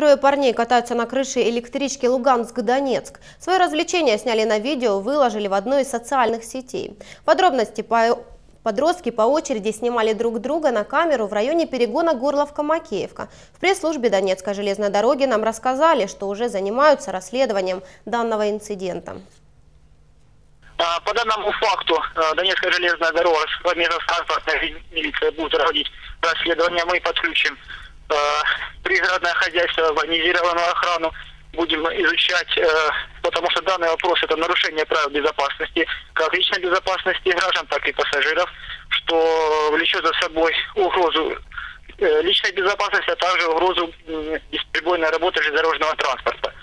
трое парней катаются на крыше электрички Луганск-Донецк. Свои развлечения сняли на видео, выложили в одной из социальных сетей. Подростки по очереди снимали друг друга на камеру в районе перегона Горловка-Макеевка. В пресс-службе Донецкой железной дороги нам рассказали, что уже занимаются расследованием данного инцидента. По данному факту Донецкая железная дорога совместно с транспортной милицией будет проводить расследование. Мы подключим пригородное хозяйство, военизированную охрану, будем изучать, потому что данный вопрос – это нарушение правил безопасности, как личной безопасности граждан, так и пассажиров, что влечет за собой угрозу личной безопасности, а также угрозу бесперебойной работы железнодорожного транспорта.